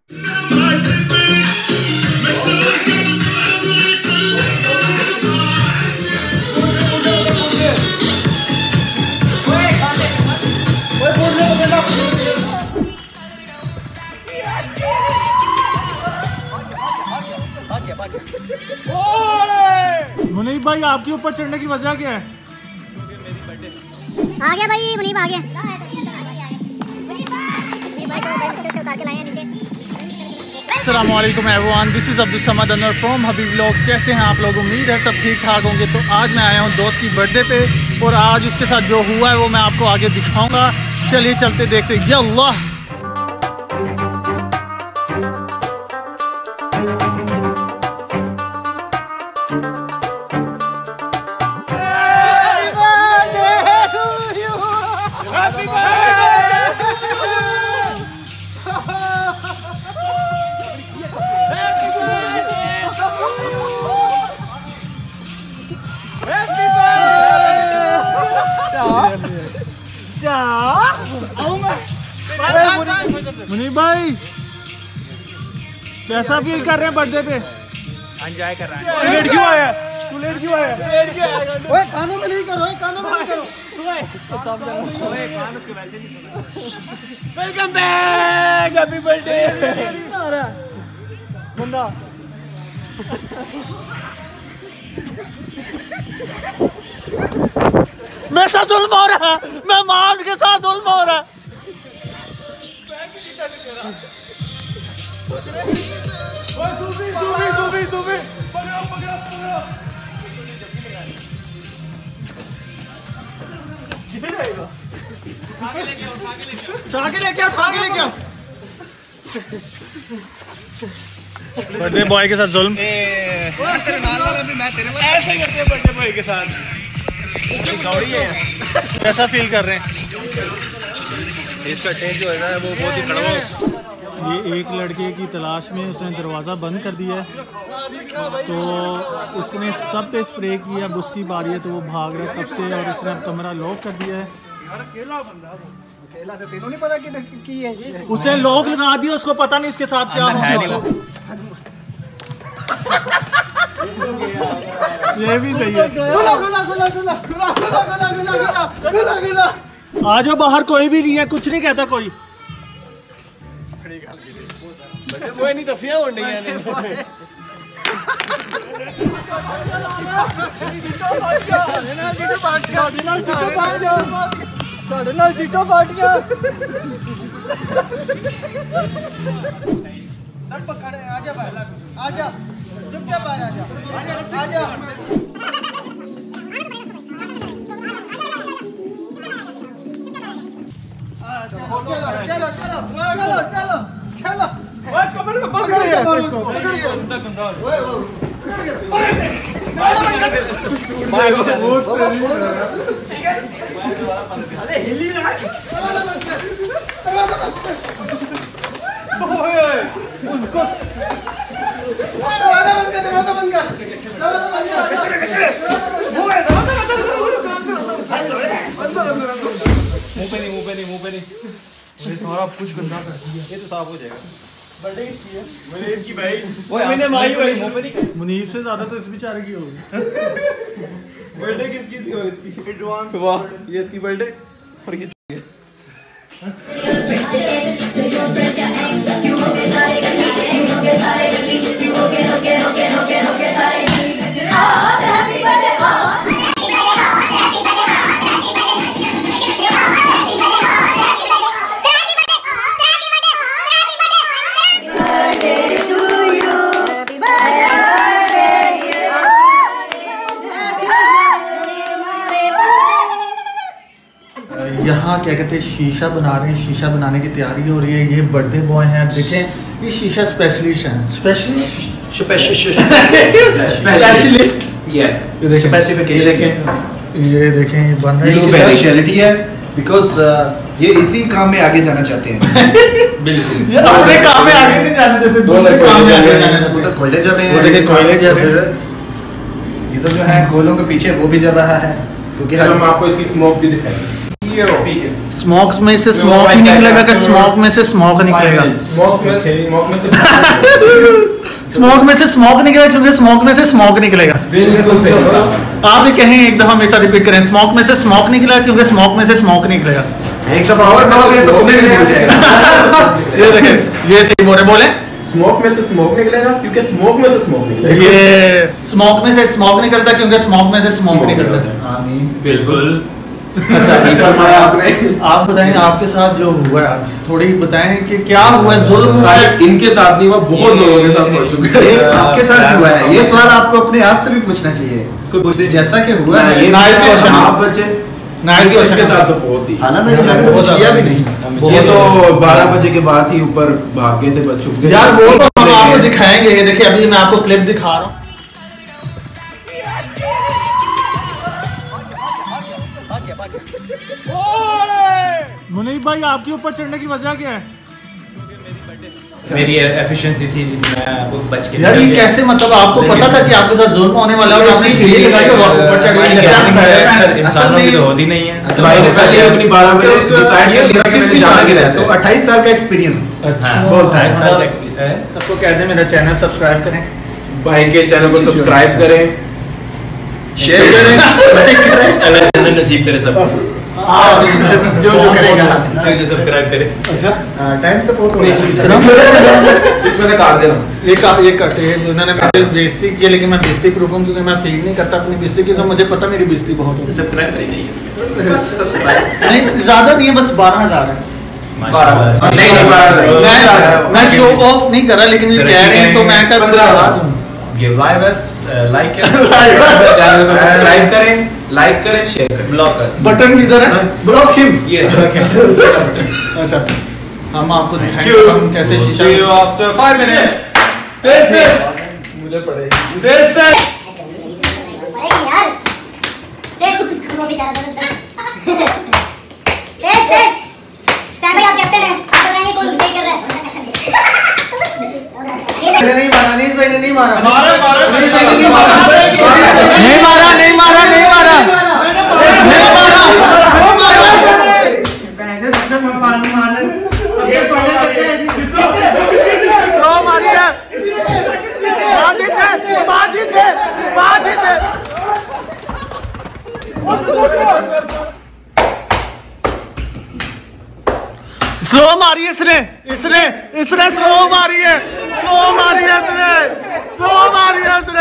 मुनीब भाई, आपके ऊपर चढ़ने की वजह क्या है? आ गया भाई, मुनीब आ गया। अस्सलामुअलैकुम everyone, this is Abdul Samad Anwar from Habib vlogs. कैसे हैं आप लोग? उम्मीद है सब ठीक ठाक होंगे। तो आज मैं आया हूँ दोस्त की बर्थडे पे और आज उसके साथ जो हुआ है वो मैं आपको आगे दिखाऊंगा। चलिए चलते देखते। या अल्लाह, मुनीब भाई कैसा फील कर रहे हैं बर्थडे पे? एंजॉय कर रहा है। लेट क्यों आया? तू लेट क्यों आया? ओए कानों में नहीं करो, कानों में नहीं करो। Welcome back, happy birthday. बंदा मेरे साथ जुल्म हो रहा है, मैं माल के साथ जुल्म हो रहा है। बर्थडे बॉय के साथ जुल्म। तेरे नाल वाला भी मैं तेरे ऐसे ही करते हैं बर्थडे बॉय के साथ। कैसा फील कर रहे हैं? इसका टेस्ट जो है ना वो बहुत ही कड़वा है। ये एक लड़के की तलाश में उसने दरवाज़ा बंद कर दिया है, तो उसने सब पे स्प्रे किया। अब उसकी बारी है तो वो भाग रहा है तब से, और उसने अब कमरा लॉक कर दिया है। अकेला तो तेनों नहीं पता कि है। उसने लॉक लगा दिया, उसको पता नहीं उसके साथ क्या होगा। ये भी सही है। आ जाओ बाहर, कोई भी नहीं है, कुछ नहीं कहता कोई। वो नहीं दफिया होने है। आजा चुपचाप आजा। चलो मुंह पे नहीं। सारा कुछ गंदा कर दिया। ये तो साफ हो जाएगा। बर्थडे किसकी है? मुनीब की भाई। मैंने माई भाई मुंह पे नहीं। मुनीब से ज्यादा तो इस बेचारे की होगी। बर्थडे किसकी थी? और इसकी एडवांस। वाह, ये इसकी बर्थडे और ये यहाँ क्या कहते हैं, शीशा बना रहे हैं। शीशा बनाने की तैयारी हो रही है। ये बर्थडे बॉय हैं, देखें ये शीशा स्पेशलिस्ट हैं। स्पेशलिस्ट यस, ये देखें, ये देखें ये बन रहा है। स्पेशलिटी है बिकॉज ये इसी काम में आगे जाना चाहते हैं। बिल्कुल, ये अपने काम में आगे नहीं जाने देते, दूसरे काम में आगे जाने देते। उधर कोयले जल रहे हैं, वो देखें कोयले जल रहे हैं। इधर जो है कोयलों के पीछे वो भी जल रहा है, क्योंकि हम आपको इसकी स्मोक भी दिखाएंगे। ये रो ठीक है। स्मोक में से स्मोक ही निकलेगा कि स्मोक में से स्मोक निकलेगा? स्मोक में से स्मोक में से स्मोक निकलेगा क्योंकि स्मोक में से स्मोक निकलेगा। बिल्कुल सही। आप भी कहें एक दफा हमेशा रिपीट करें, स्मोक में से स्मोक निकलेगा क्योंकि स्मोक में से स्मोक निकलेगा। एक दफा और कहोगे तो तुम्हें भी हो जाएगा। ये देखें, ये सही बोले स्मोक में से स्मोक निकलेगा क्योंकि स्मोक में से स्मोक निकलेगा। ये स्मोक में से स्मोक निकलता है क्योंकि स्मोक में से स्मोक निकलता है। आमीन। बिल्कुल। अच्छा फरमाया आपने। आप बताएं आपके साथ जो हुआ है आज, थोड़ी बताएं कि क्या हुआ है? जुल्म हुआ है? इनके साथ नहीं हुआ, बहुत लोगों के साथ हो चुका है। आपके साथ हुआ है, ये सवाल आपको अपने आप से भी पूछना चाहिए। जैसा कि हुआ है, नाइस क्वेश्चन। आप बच्चे नाइस क्वेश्चन के साथ तो बहुत ही, हालांकि कुछ किया भी नहीं। ये तो 12 बजे के बाद ही ऊपर भाग गए थे, बस छुप गए यार। वो तो हम आपको दिखाएंगे। ये देखिए अभी मैं आपको क्लिप दिखा रहा हूँ। मुनीब भाई आपके ऊपर चढ़ने की वजह क्या है? मेरी एफिशिएंसी थी, मैं वो बच के यार ये कैसे, मतलब आपको पता था कि आपके साथ जुल्म होने वाला है और आपने सीढ़ी लगाई और ऊपर चढ़ गए? इंसान में तो होती नहीं है। भाई ने पहले अपनी 12 बजे डिसाइड कर लिया कि 21 साल के रहते हो, 28 साल का एक्सपीरियंस। बोलता है सबको कह दे मेरा चैनल सब्सक्राइब करें, भाई के चैनल को सब्सक्राइब करें, शेयर करें, लाइक करें, अल्लाह जन्नत नसीब करे सबको। जो करेगा जो सब्सक्राइब करे। अच्छा टाइम से बहुत इसमें से काट देना। ये कटे उन्होंने मेरी बेइज्जती की, लेकिन मैं बेइज्जती प्रूफ हूं क्योंकि मैं फील नहीं करता अपनी बेइज्जती की, तो मुझे पता मेरी बेइज्जती बहुत है। सब्सक्राइब करेंगे सब्सक्राइब नहीं ज्यादा नहीं है, बस 12,000 है। मैं शो ऑफ नहीं कर रहा, लेकिन ये कह रहे हैं तो मैं कर 15,000 दूं। Give like us, like channel को सब्सक्राइब करें, लाइक करें, शेयर करें। Block us. बटन किधर है? Block him. ये बटन। अच्छा हम आपको दिखाएंगे हम कैसे शीशा। See you after 5 minutes. मुझे पड़ेगी। पड़ेगी यार। देख उसको वो बेचारा देख सैम भाई आप कैप्टन हैं, आप बताएंगे कौन सही कर रहा है। नहीं मारा, नीस भाई ने नहीं मारा। नहीं स्लो मारी है इसने स्लो मारी है इसने।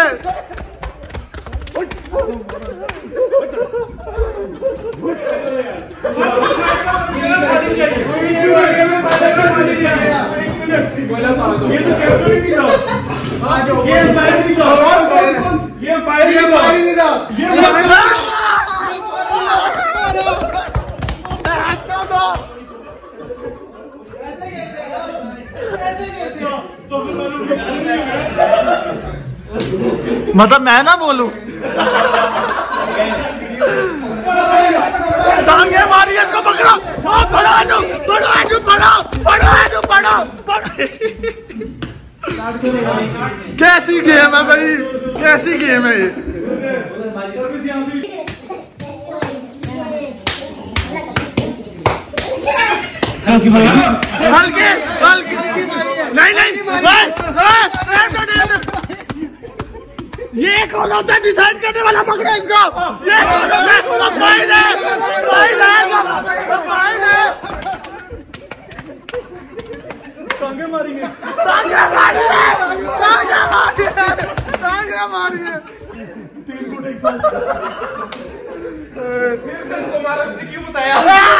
मतलब मैं ना बोलूं? टांगे मारी इसको, पकड़ो, कैसी गेम है भाई, कैसी गेम है ये? हल्के नहीं ये कौन होता है डिसाइड करने वाला? पकड़ो इसको। ये टांगे मारिए। क्यों बताया?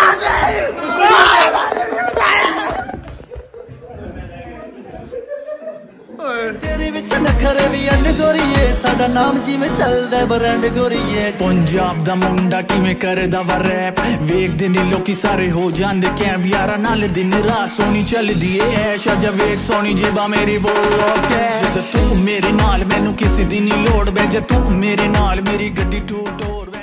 तेरे विच नखरे भी अंड गोरीए, साडा नाम जिवें चलदा ब्रांड गोरीए। पंजाब दा मुंडा किवें करदा वा रैप, वेखदे ने लोकी सारे हो जांदे कैंप। यारा नाल दिन रात सोनी चलदी ऐ ऐश, अज वेख सोनी जेबा मेरी वो कैश। तू मेरे नाल मैनू किसी दी नी लोड़, बे जे तू मेरे नाल मेरी गड्डी ठू टोर।